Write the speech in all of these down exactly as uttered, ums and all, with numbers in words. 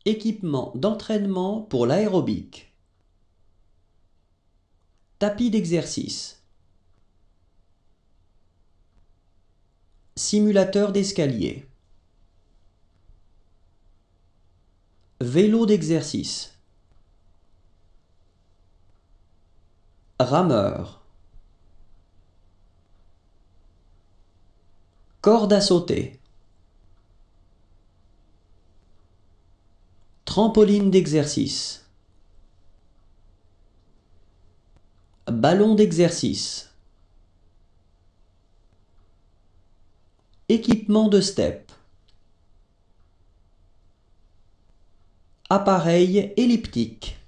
Équipement d'entraînement pour l'aérobic. Tapis d'exercice. Simulateur d'escalier. Vélo d'exercice. Rameur. Corde à sauter. Trampoline d'exercice. Ballon d'exercice. Équipement de step. Appareil elliptique.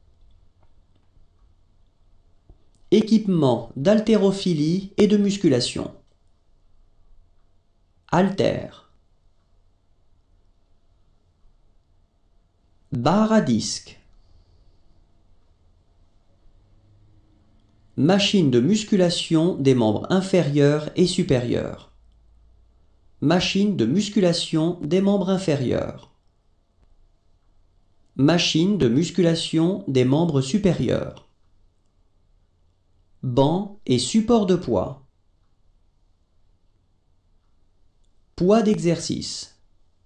Équipement d'haltérophilie et de musculation. Haltère. Barre à disque. Machine de musculation des membres inférieurs et supérieurs. Machine de musculation des membres inférieurs. Machine de musculation des membres supérieurs. Banc et support de poids. Poids d'exercice.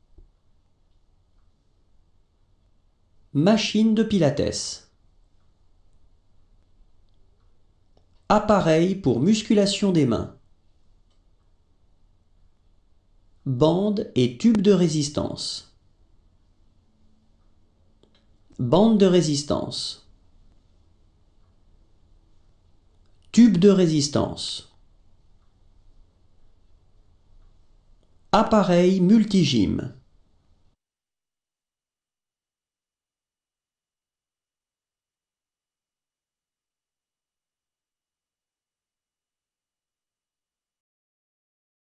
Machine de pilates. Appareil pour musculation des mains. Bande et tube de résistance. Bande de résistance. Tube de résistance. Appareil multigym.